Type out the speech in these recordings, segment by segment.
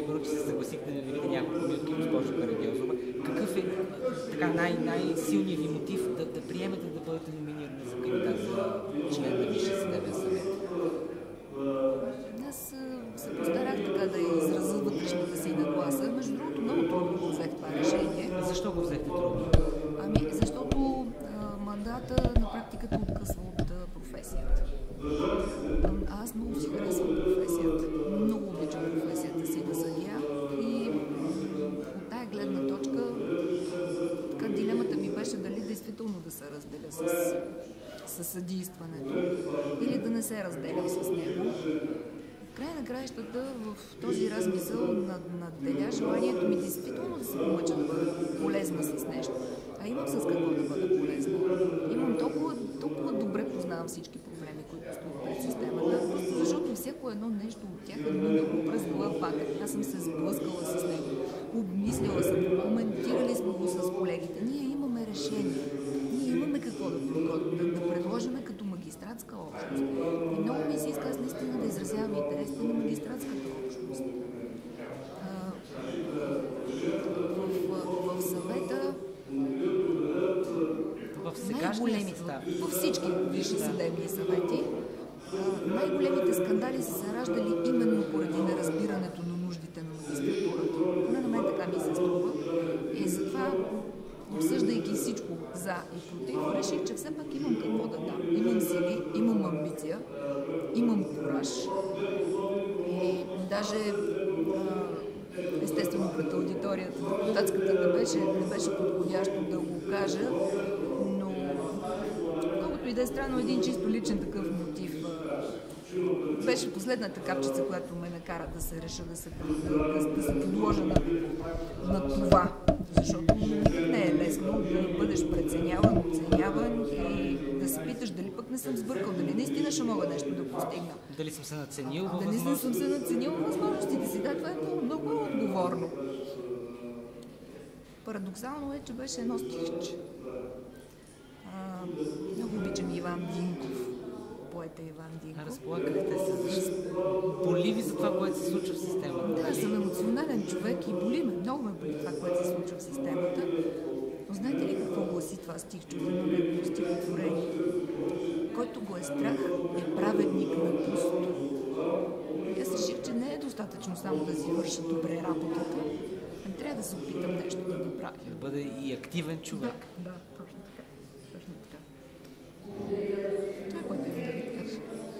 Вие първо, че се съгласихте да видите няколко минутки, госпожо Карагьозова. Какъв е така най-силният ви мотив да приемете да бъдете номинирани за кандидат за член на Висшия съдебен съвет? Аз се постарах така да изразя вътрешната си нагласа. Между другото, много трудно го взех това решение. Защо го взехте трудно? Защото мандата на практика те откъсва от професията. Аз много си харесвам професията. Много обичам професията си на съдия и от тая гледна точка така, дилемата ми беше дали действително да се разделя с съдийстването или да не се разделям с него. В край на краищата в този размисъл надделя желанието ми действително да се помъча да бъда полезна с нещо. А имам с какво да бъда полезна. Имам толкова добре познавам всички проблеми, които стоят пред системата, защото всяко едно нещо от тях е минало през главата. Аз съм се сблъскала с него, обмисляла съм, коментирали сме го с колегите. Ние имаме решение. Ние имаме какво да предложим като магистратска общност. И много ми се иска аз наистина да изразявам интересите на магистратската общност. В съвета най-големите, във всички висши съдебни съвети, най-големите скандали са се раждали именно поради неразбирането на нуждите на магистратурата. Поне на мен така ми се струва. И затова, обсъждайки всичко за и против, реших, че все пак имам какво да дам. Имам сили, имам амбиция, имам кураж. И даже естествено пред аудиторията депутатската не беше подходящо да го кажа, но колкото и да е странно, един чисто личен такъв мотив беше последната капчица, която ме накара да се реша да се подложа на това. Защото не е лесно да бъдеш преценяван, оценяван и да се питаш дали пък не съм сбъркал, дали наистина ще мога нещо да постигна. Дали съм се надценил във възможностите? Дали съм се надценил във възможностите си. Да, това е много отговорно. Парадоксално е, че беше едно стихче. Много обичам Иван Динков, поета Иван Динков. Разплакахте се. Боли ви за това, което се случва в системата? Да, аз съм емоционален човек и боли ме. Много ме боли това, което се случва в системата. Но знаете ли какво гласи това стихче от едно негово стихотворение? Който го е страх, е праведник на пусто. Аз реших, че не е достатъчно само да си върша добре работата, а трябва да се опитам нещо да направя. Да бъде и активен човек. Да, точно така. Точно така. Това е което да ви кажа.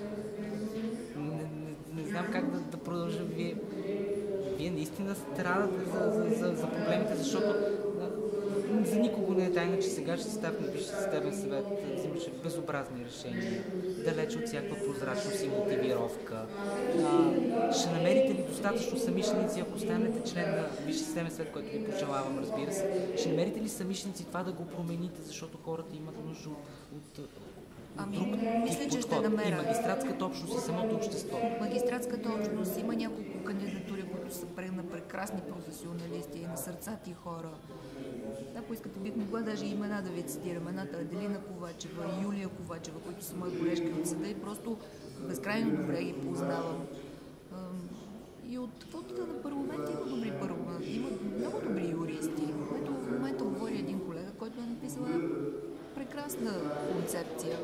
Не знам как да продължа. Вие наистина страдате за проблемите, защото за никого не е тайна, че сегашният състав на Висшия съдебен съвет взимаше безобразни решения, далеч от всякаква прозрачност и мотивировка. Ще намерите ли достатъчно самишленици, ако станете член на Висшия съдебен съвет, който ви пожелавам, разбира се? Ще намерите ли самишленици това да го промените, защото хората имат нужда от друг мисля, че подход? ще намеря. И магистратската общност и самото общество. Магистратската общност има няколко кандидатури, които са на прекрасни професионалисти и на сърцати хора. Ако искате, бих могла даже имена да ви цитирам. Едната Аделина Ковачева и Юлия Ковачева, които са мои колежки от съда и просто безкрайно добре ги познавам. И от квотата на парламента има много добри юристи. Което в момента говори един колега, който е написал прекрасна концепция.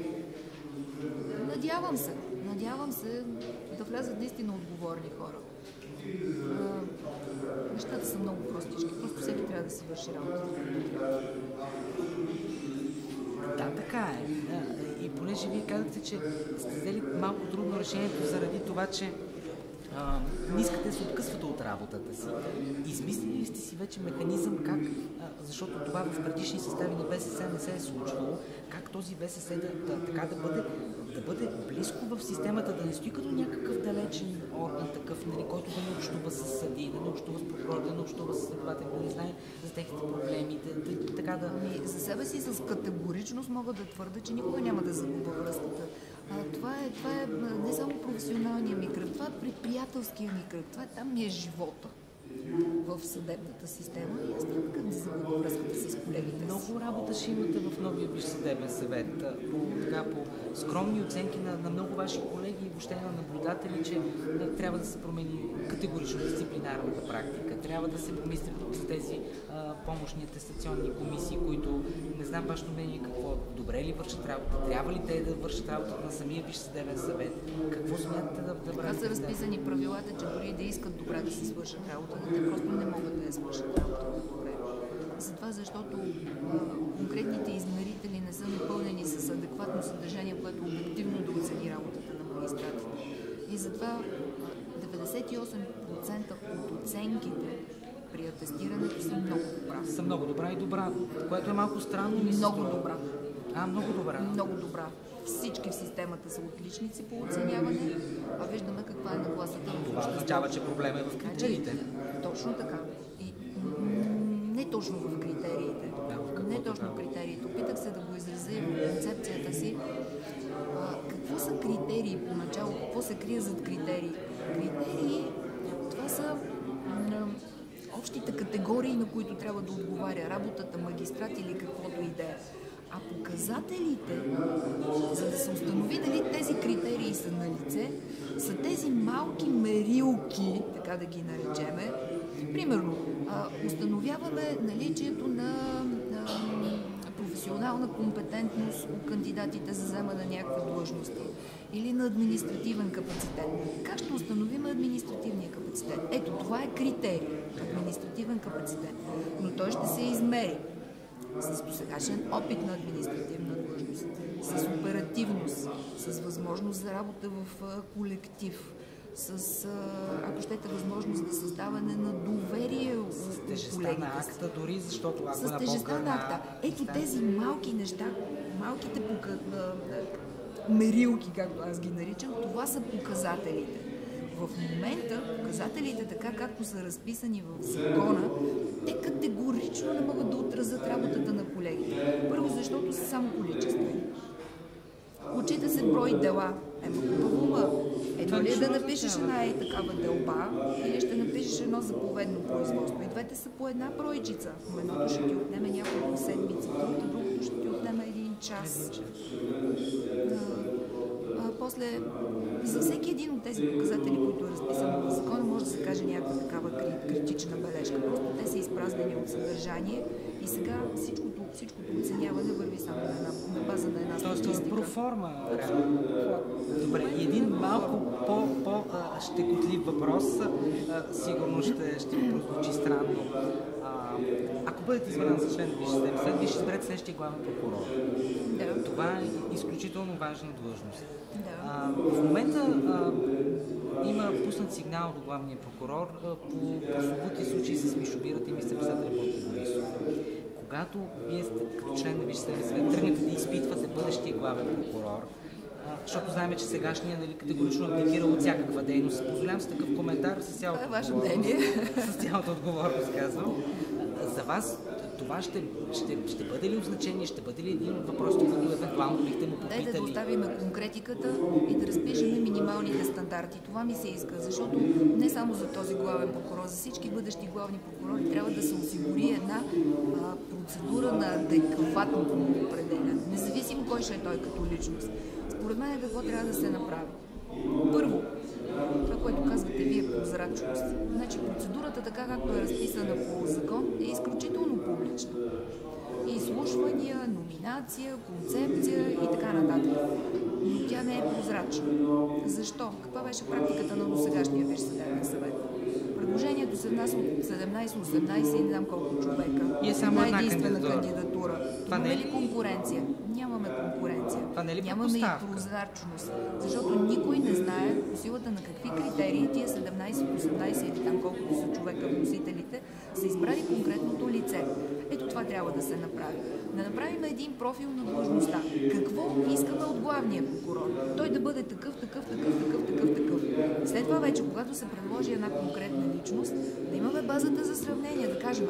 Надявам се да влязат наистина отговорни хора. Нещата са много простички. Просто всеки трябва да си върши работата. Да, така е. И понеже вие казахте, че сте взели малко трудно решението заради това, че не искате да се откъсвате от работата си. Измислили ли сте си вече механизъм как, защото това в предишни състави на ВСС не се е случвало, как този ВСС да бъде близко в системата, да не стои като някакъв далечен орган, такъв, нали, който да не общува с съдии, да не общува с прокурор, да не общува с следователи, да не знае за техните проблеми, За себе си с категоричност мога да твърда, че никога няма да загубя връзката. Това е не само професионалния ми кръг, това е приятелския ми кръг, там ми е живота в съдебната система и аз няма как да загубя връзката с колегите. Много работа ще имате в новия Висш съдебен съвет. По скромни оценки на много ваши колеги и въобще на наблюдатели, че трябва да се промени категорично дисциплинарната практика. Трябва да се помисли за тези помощни атестационни комисии, които не знам вашето мнение какво, добре ли вършат работа, трябва ли те да вършат работата на самия Висш съдебен съвет, какво смятате да правите? Така са разписани правилата, че дори да искат добре да се свършат работата, те просто не могат да я свършат работата добре. Затова, защото конкретните измерители не са напълнени с адекватно съдържание, което обективно да оцени работата на магистратите. И затова 98% от оценките при атестирането са много добра. Са много добра и добра, което е малко странно. Много добра. Много добра. Много добра. Всички в системата са отличници по оценяване, а виждаме каква е нагласата. Това означава, че проблема е в критериите. Точно така. И не точно в критериите. Не точно в критериите. Опитах се да го изразя в концепцията си. Какво са критерии поначало? Какво се крие зад критерии? Критерии, това са общите категории, на които трябва да отговаря работата магистрат или каквото и да е. А показателите, за да се установи дали тези критерии са на лице, са тези малки мерилки, така да ги наречеме. Примерно, установяваме наличието на професионална компетентност у кандидатите за заемане на някакви длъжности или на административен капацитет. Как ще установим административния капацитет? Ето, това е критерий, административен капацитет, но той ще се измери с досегашен опит на административна длъжност, с оперативност, с възможност за работа в колектив, с, ако щете, възможност за създаване на доверие у колегите. С тежестта на акта дори, защото ако с тежестта на акта. Ето тези малки неща, малките мерилки, както аз ги наричам, това са показателите. В момента показателите, така както са разписани в закона, те категорично не могат да отразят работата на колегите. Първо, защото са само количествени. Отчита се брой дела. Едно ли е да напишеш една такава делба, или ще напишеш едно заповедно производство. И двете са по една бройчица, но едното ще ти отнеме няколко седмици, другото ще ти отнеме един час. После, за всеки един от тези показатели, които е разписано в закона, може да се каже някаква такава критична бележка. Просто те са изпразнени от съдържание и сега всичкото оценяване върви само на база на една статистика. Тоест, проформа. Добре, и един малко по-щекотлив въпрос, сигурно ще ми прозвучи странно. Ако бъдете избран за член на Висш съдебен съвет, вие ще изберете следващия главен прокурор. Да. Това е изключително важна длъжност. Да. В момента има пуснат сигнал до главния прокурор по прословути случаи с Мишобирата и министър-председателя Бойко Борисов. Когато вие сте като член на Висш съдебен съвет тръгнете да изпитвате бъдещия главен прокурор, защото знаем, че сегашния категорично абдикирал от всякаква дейност. Позволявам се такъв коментар с цялата отговорност, казвам. За вас това ще бъде ли от значение, ще бъде ли един от въпросите, които евентуално бихте му попитали? Дай да доставим конкретиката и да разпишем минималните стандарти. Това ми се иска, защото не само за този главен прокурор, за всички бъдещи главни прокурори трябва да се осигури една процедура на адекватно определяне, независимо кой ще е той като личност. Според мен какво трябва да се направи? Първо, това, което казвате вие, прозрачност. Значи процедурата, така както е разписана по закон, е изключително публична. Изслушвания, номинация, концепция и така нататък. Но тя не е прозрачна. Защо? Каква беше практиката на досегашния Висш съдебен съвет? Предложението се внася от 17-18 и не знам колко човека. И е само една единствена кандидатура. Имаме ли конкуренция? Нямаме конкуренция. Нямаме и прозрачност. Защото никой не знае по силата на какви критерии тия 17-18 или там колкото са човека вносителите са избрали конкретното лице. Ето това трябва да се направи. Да направим един профил на длъжността. Какво искаме от главния прокурор? Той да бъде такъв. След това вече, когато се предложи една конкретна личност, да имаме базата за сравнение, да кажем,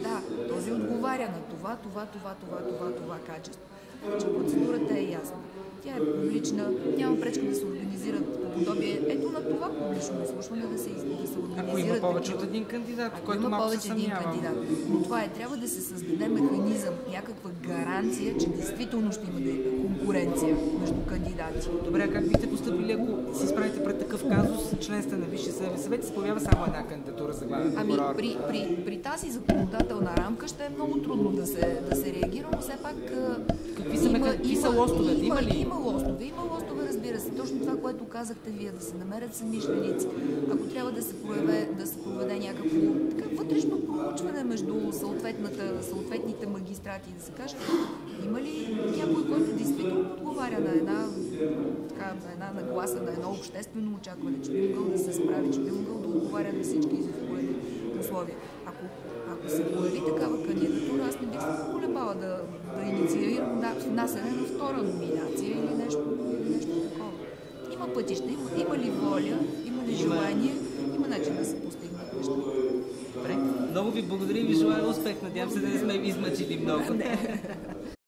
този отговаря на това качество. Вече процедурата е ясна. тя е публична, няма пречка да се организират по подобие. Ето на това публично изслушване да се организират. Ако има повече от един кандидат, който малко се съмнявам. Но това трябва да се създаде механизъм, някаква гаранция, че действително ще има конкуренция между кандидати. Добре, а как бихте постъпили, ако се изправите пред такъв казус, член сте на Висшия съдебен съвет и се появява само една кандидатура за главен прокурор? При тази законодателна рамка ще е много трудно да се реагира, но все пак какви са лостовете? Има лостове, разбира се. Точно това, което казахте вие, да се намерят съмишленици. Ако трябва да се проведе някакво вътрешно проучване между съответните магистрати, да се каже, има ли някой, който действително отговаря на една нагласа, на едно обществено очакване, че би могъл да се справи, че би могъл да отговаря на всички изискуеми условия. Ако се появи такава кандидатура, аз не бих се колебала да инициирам внасяне на втора номинация или нещо такова. Има пътища, има ли воля, има ли желание, има начин да се постигнат нещата. Добре, много ви благодаря и ви желая успех. Надявам се да не сме ви измъчили много.